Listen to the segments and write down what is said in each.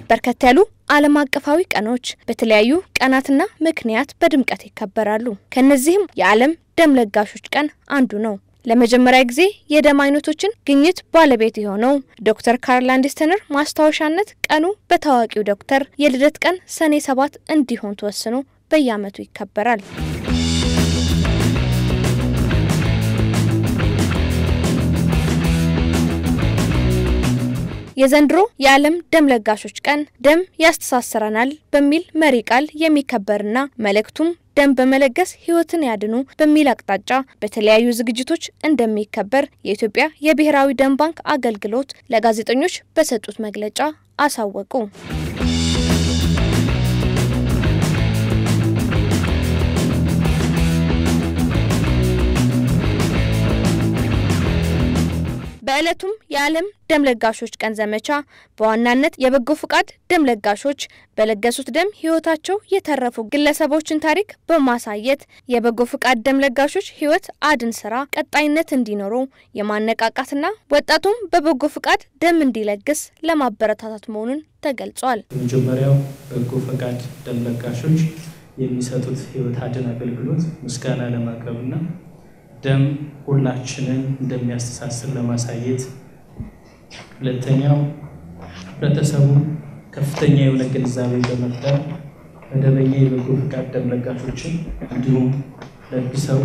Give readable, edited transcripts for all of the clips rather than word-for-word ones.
በርከት ያሉ ዓለም አቀፋዊ ቀኖች በተለያዩ ቀናትና ምክንያት በድምቀት ይከበራሉ። ከነዚህም የዓለም ደም ለጋሾች ቀን አንዱ ነው። ለመጀመሪያ ጊዜ የደም አይነቶችን ግኝት ባለቤት የሆነው ዶክተር ካርል አንደርሰን ማስታወሻነት ቀኑ በታዋቂው ዶክተር የልደት ቀን ሰኔ 7 እንዲሆን ተወስኖ በየዓመቱ ይከበራል። የዘንድሮ የዓለም ደም ለጋሾች ቀን ደም ያስተሳስረናል በሚል መሪ ቃል የሚከበርና መልእክቱም ደም በመለገስ ህይወትን ያድኑ በሚል አቅጣጫ በተለያዩ ዝግጅቶች እንደሚከበር የኢትዮጵያ የብሔራዊ ደም ባንክ አገልግሎት ለጋዜጠኞች በሰጡት መግለጫ አሳወቁ። በእለቱም የዓለም ደም ለጋሾች ቀን ዘመቻ በዋናነት የበጎ ፍቃድ ደም ለጋሾች በለገሱት ደም ህይወታቸው የተረፉ ግለሰቦችን ታሪክ በማሳየት የበጎ ፍቃድ ደም ለጋሾች ህይወት አድን ስራ ቀጣይነት እንዲኖረው የማነቃቃትና ወጣቱም በበጎ ፍቃድ ደም እንዲለግስ ለማበረታታት መሆኑን ተገልጿል። መጀመሪያው በጎ ፍቃድ ደም ለጋሾች የሚሰጡት ህይወት አድን አገልግሎት ምስጋና ለማቅረብና ደም ሁላችንን እንደሚያስተሳስር ለማሳየት ሁለተኛው ህብረተሰቡ ከፍተኛ የሆነ ግንዛቤ በመፍጠር መደበኛ የበጎ ፍቃድ ደም ለጋሾችን እንዲሁም ለግሰው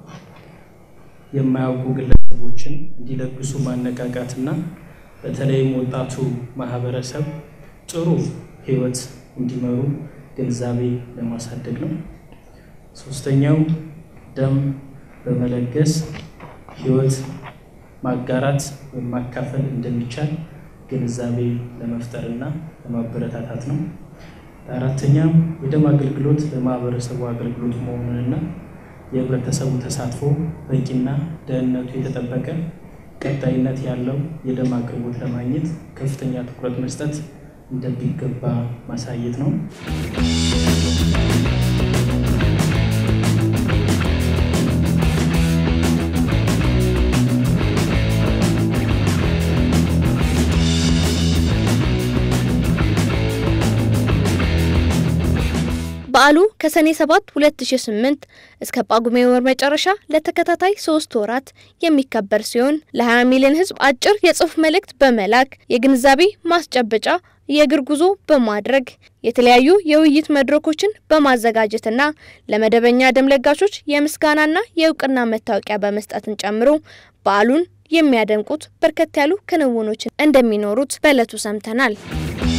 የማያውቁ ግለሰቦችን እንዲለግሱ ማነቃቃትና በተለይም ወጣቱ ማህበረሰብ ጥሩ ህይወት እንዲመሩ ግንዛቤ ለማሳደግ ነው። ሶስተኛው ደም በመለገስ ህይወት ማጋራት ማካፈል እንደሚቻል ግንዛቤ ለመፍጠርና ለማበረታታት ነው። አራተኛው የደም አገልግሎት ለማህበረሰቡ አገልግሎት መሆኑንና የህብረተሰቡ ተሳትፎ በቂና ደህንነቱ የተጠበቀ ቀጣይነት ያለው የደም አቅርቦት ለማግኘት ከፍተኛ ትኩረት መስጠት እንደሚገባ ማሳየት ነው። በዓሉ ከሰኔ 7 2008 እስከ ጳጉሜ ወር መጨረሻ ለተከታታይ 3 ወራት የሚከበር ሲሆን ለ20 ሚሊዮን ህዝብ አጭር የጽሑፍ መልእክት በመላክ የግንዛቤ ማስጨበጫ የእግር ጉዞ በማድረግ የተለያዩ የውይይት መድረኮችን በማዘጋጀትና ለመደበኛ ደም ለጋሾች የምስጋናና የእውቅና መታወቂያ በመስጠትን ጨምሮ በዓሉን የሚያደምቁት በርከት ያሉ ክንውኖች እንደሚኖሩት በእለቱ ሰምተናል።